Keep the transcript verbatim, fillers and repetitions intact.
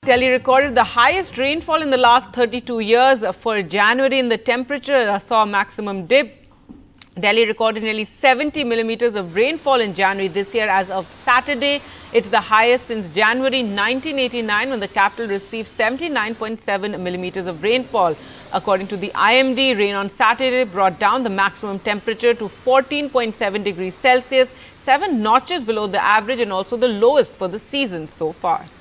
Delhi recorded the highest rainfall in the last thirty-two years. For January, in the temperature saw a maximum dip. Delhi recorded nearly seventy millimeters of rainfall in January this year. As of Saturday, it's the highest since January nineteen eighty-nine, when the capital received seventy-nine point seven millimeters of rainfall. According to the I M D, rain on Saturday brought down the maximum temperature to fourteen point seven degrees Celsius, seven notches below the average and also the lowest for the season so far.